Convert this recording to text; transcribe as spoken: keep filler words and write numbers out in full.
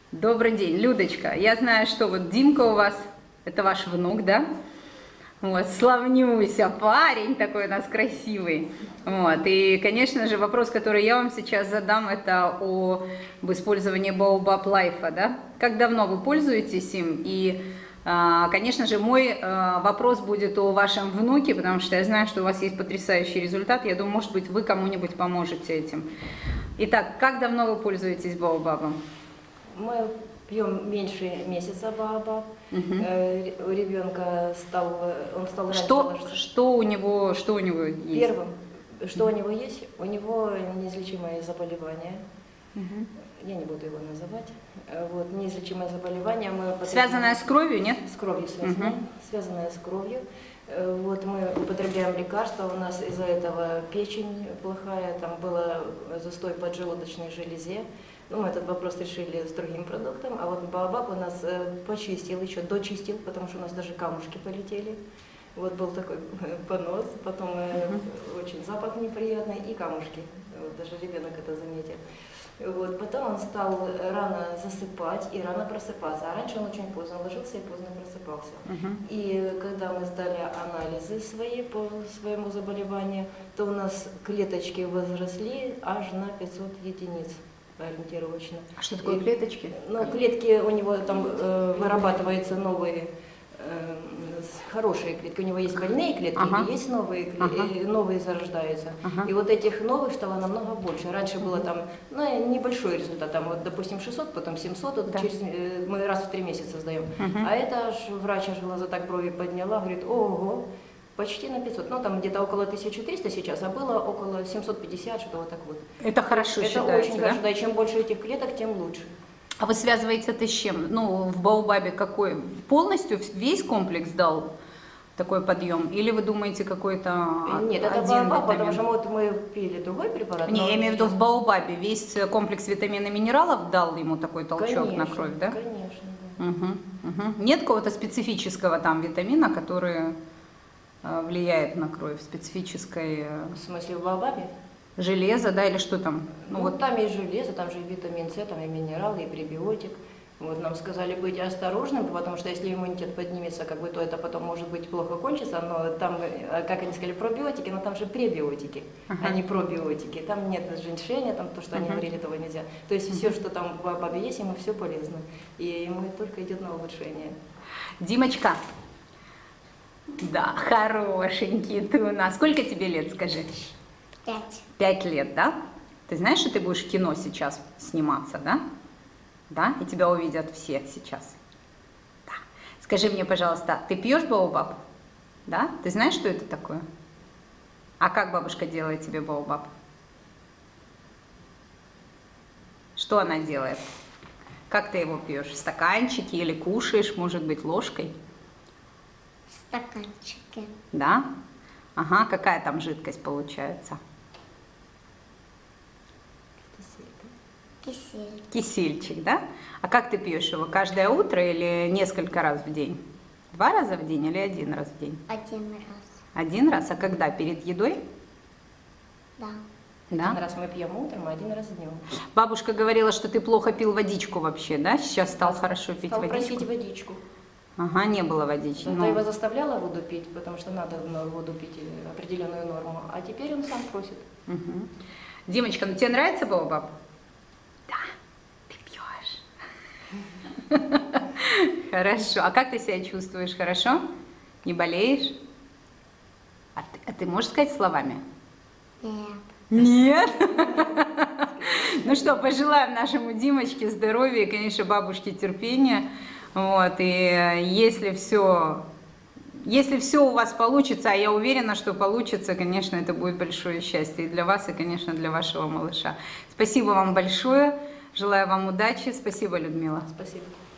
Добрый день, Людочка. Я знаю, что вот Димка у вас, это ваш внук, да? Вот, славнюся, парень такой у нас красивый. Вот, и, конечно же, вопрос, который я вам сейчас задам, это о, об использовании Baobab Life, да? Как давно вы пользуетесь им? И, конечно же, мой вопрос будет о вашем внуке, потому что я знаю, что у вас есть потрясающий результат. Я думаю, может быть, вы кому-нибудь поможете этим. Итак, как давно вы пользуетесь Baobab? Мы пьем меньше месяца Baobab. Угу. Э, у ребенка стал, он стал раньше что, ложиться. что у него, что у него есть? Первым, что у него есть, у него неизлечимое заболевание. Угу. Я не буду его называть. Вот, неизлечимое заболевание. Мы связанное с кровью, нет? С кровью связанное, угу. связанное с кровью. Вот мы употребляем лекарства, у нас из-за этого печень плохая, там был застой поджелудочной железе. Ну, мы этот вопрос решили с другим продуктом, а вот Baobab у нас почистил, еще дочистил, потому что у нас даже камушки полетели. Вот был такой понос, потом uh-huh. очень запах неприятный и камушки, вот даже ребенок это заметил. Вот, потом он стал рано засыпать и рано просыпаться, а раньше он очень поздно ложился и поздно просыпался. Uh-huh. И когда мы сдали анализы свои по своему заболеванию, то у нас клеточки возросли аж на пятьсот единиц. Ориентировочно. А что такое клеточки? Ну, клетки у него там э, вырабатываются новые, э, хорошие клетки. У него есть больные клетки, ага. и есть новые клетки, ага. новые зарождаются. Ага. И вот этих новых стало намного больше. Раньше было там, ну, небольшой результат, там вот, допустим, шестьсот, потом семьсот, вот, да. через, э, мы раз в три месяца сдаем. Ага. А это аж врач аж глаза так брови подняла, говорит, ого. Почти на пятьсот, ну там где-то около тысячи трёхсот сейчас, а было около семьсот пятьдесят, что вот так вот. Это хорошо это считается, очень да? хорошо, да, и чем больше этих клеток, тем лучше. А вы связываете это с чем? Ну, в Baobab какой? Полностью весь комплекс дал такой подъем? Или вы думаете какой-то Нет, это Baobab, потому что вот мы пили другой препарат. Не, я имею в виду в Baobab весь комплекс витаминов и минералов дал ему такой толчок конечно, на кровь, да? Конечно, да. Угу, угу. Нет какого-то специфического там витамина, который влияет на кровь, специфической... В смысле, в Baobab? Железо, да, или что там? Ну, ну вот там и железо, там же и витамин С, там и минералы, и пребиотик. Вот нам сказали быть осторожным, потому что если иммунитет поднимется, как бы, то это потом может быть плохо кончится, но там, как они сказали, пробиотики, но там же пребиотики, ага. а не пробиотики. Там нет женьшеня, там то, что ага. они говорили, этого нельзя. То есть ага. все, что там в Baobab есть, ему все полезно. И ему только идет на улучшение. Димочка. Да, хорошенький ты у нас. Сколько тебе лет, скажи? Пять. Пять лет, да? Ты знаешь, что ты будешь в кино сейчас сниматься, да? Да? И тебя увидят все сейчас. Да. Скажи мне, пожалуйста, ты пьешь Baobab? Да? Ты знаешь, что это такое? А как бабушка делает тебе Baobab? Что она делает? Как ты его пьешь? В стаканчике или кушаешь, может быть, ложкой? Стаканчики. Да? Ага, какая там жидкость получается? Кисель. Кисельчик, да? А как ты пьешь его? Каждое утро или несколько раз в день? Два раза в день или один раз в день? Один раз. Один раз? А когда? Перед едой? Да. Да? Один раз мы пьем утром, а один раз днем. Бабушка говорила, что ты плохо пил водичку вообще, да? Сейчас стал стал, хорошо пить стал водичку? просить водичку. Ага, не было водички. Ну, но... я его заставляла воду пить, потому что надо воду пить определенную норму, а теперь он сам просит. Угу. Димочка, ну тебе нравится Baobab? Да, ты пьешь. Хорошо. А как ты себя чувствуешь? Хорошо? Не болеешь? А ты, а ты можешь сказать словами? Нет. Нет? Ну что, пожелаем нашему Димочке здоровья и, конечно, бабушке терпения. Вот, и если все, если все у вас получится, а я уверена, что получится, конечно, это будет большое счастье и для вас, и, конечно, для вашего малыша. Спасибо вам большое, желаю вам удачи. Спасибо, Людмила. Спасибо.